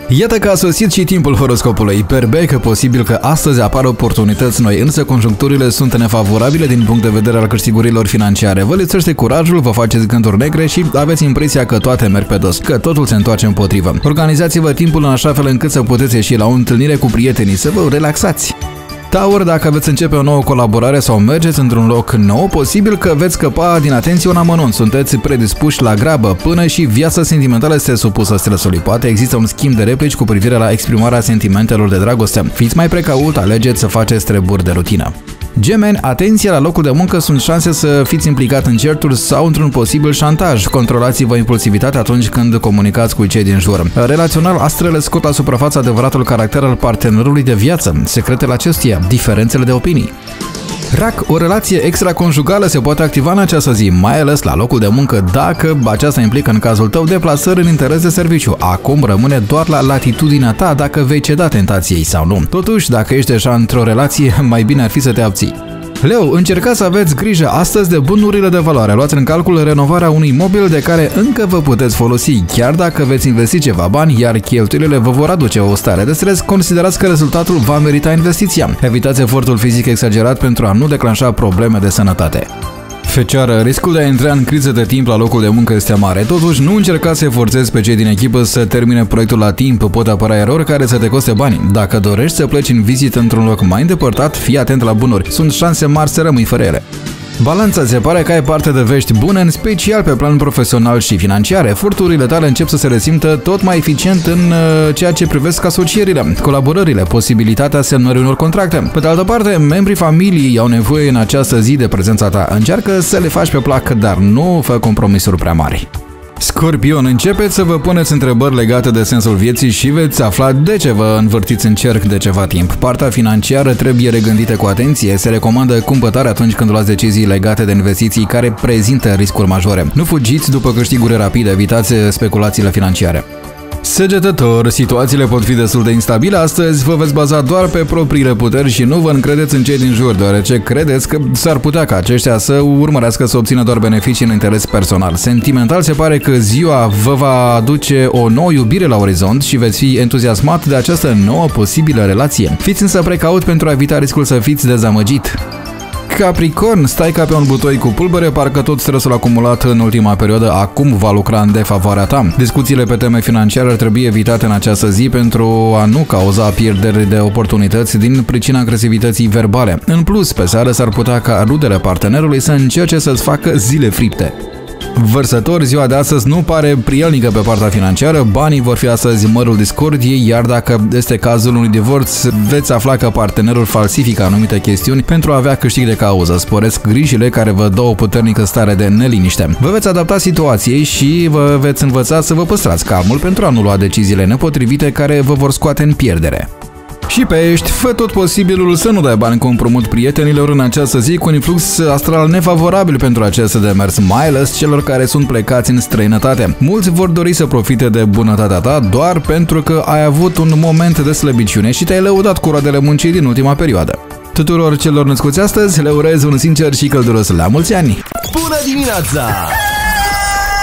Iată că a sosit și timpul horoscopului. Berbec, posibil că astăzi apar oportunități noi, însă conjuncturile sunt nefavorabile din punct de vedere al câștigurilor financiare. Vă lipsește curajul, vă faceți gânduri negre și aveți impresia că toate merg pe dos, că totul se întoarce împotrivă. Organizați-vă timpul în așa fel încât să puteți ieși la o întâlnire cu prietenii, să vă relaxați. Taur, dacă veți începe o nouă colaborare sau mergeți într-un loc nou, posibil că veți scăpa din atenție un amănunt. Sunteți predispuși la grabă, până și viața sentimentală este supusă stresului. Poate există un schimb de replici cu privire la exprimarea sentimentelor de dragoste. Fiți mai precaut, alegeți să faceți treburi de rutină. Gemeni, atenție, la locul de muncă sunt șanse să fiți implicat în certuri sau într-un posibil șantaj. Controlați-vă impulsivitatea atunci când comunicați cu cei din jur. Relațional, astrele scot la suprafață adevăratul caracter al partenerului de viață, secretele acestuia, diferențele de opinii. Rac, o relație extraconjugală se poate activa în această zi, mai ales la locul de muncă, dacă aceasta implică în cazul tău deplasări în interes de serviciu. Acum rămâne doar la latitudinea ta dacă vei ceda tentației sau nu. Totuși, dacă ești deja într-o relație, mai bine ar fi să te abții. Leu, încercați să aveți grijă astăzi de bunurile de valoare. Luați în calcul renovarea unui mobil de care încă vă puteți folosi, chiar dacă veți investi ceva bani, iar cheltuielile vă vor aduce o stare de stres, considerați că rezultatul va merita investiția. Evitați efortul fizic exagerat pentru a nu declanșa probleme de sănătate. Fecioară, riscul de a intra în criză de timp la locul de muncă este mare, totuși nu încercați să forțezi pe cei din echipă să termine proiectul la timp, pot apărea erori care să te coste bani. Dacă dorești să pleci în vizită într-un loc mai îndepărtat, fii atent la bunuri, sunt șanse mari să rămâi fără ele. Balanța, se pare că ai parte de vești bune, în special pe plan profesional și financiar. Eforturile tale încep să se resimtă tot mai eficient în ceea ce privesc asocierile, colaborările, posibilitatea semnării unor contracte. Pe de altă parte, membrii familiei au nevoie în această zi de prezența ta. Încearcă să le faci pe plac, dar nu fă compromisuri prea mari. Scorpion, începeți să vă puneți întrebări legate de sensul vieții și veți afla de ce vă învârtiți în cerc de ceva timp. Partea financiară trebuie regândită cu atenție, se recomandă cumpătarea atunci când luați decizii legate de investiții care prezintă riscuri majore. Nu fugiți după câștiguri rapide, evitați speculațiile financiare. Săgetător, situațiile pot fi destul de instabile astăzi, vă veți baza doar pe propriile puteri și nu vă încredeți în cei din jur, deoarece credeți că s-ar putea ca aceștia să urmărească să obțină doar beneficii în interes personal. Sentimental, se pare că ziua vă va aduce o nouă iubire la orizont și veți fi entuziasmat de această nouă posibilă relație. Fiți însă precaut pentru a evita riscul să fiți dezamăgit. Capricorn, stai ca pe un butoi cu pulbere, parcă tot stresul acumulat în ultima perioadă acum va lucra în defavoarea ta. Discuțiile pe teme financiare ar trebui evitate în această zi pentru a nu cauza pierderi de oportunități din pricina agresivității verbale. În plus, pe seară s-ar putea ca rudele partenerului să încerce să-ți facă zile fripte. Vărsători, ziua de astăzi nu pare prielnică pe partea financiară, banii vor fi astăzi mărul discordiei, iar dacă este cazul unui divorț, veți afla că partenerul falsifică anumite chestiuni pentru a avea câștig de cauză. Sporesc grijile care vă dau o puternică stare de neliniște. Vă veți adapta situației și vă veți învăța să vă păstrați calmul pentru a nu lua deciziile nepotrivite care vă vor scoate în pierdere. Și Pești, fă tot posibilul să nu dai bani cu împrumut prietenilor în această zi cu un influx astral nefavorabil pentru acest demers, mai ales celor care sunt plecați în străinătate. Mulți vor dori să profite de bunătatea ta doar pentru că ai avut un moment de slăbiciune și te-ai lăudat cu roadele muncii din ultima perioadă. Tuturor celor născuți astăzi le urez un sincer și călduros la mulți ani! Bună dimineața!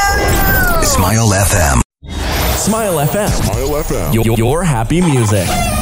Smile FM. Smile FM. Your happy music.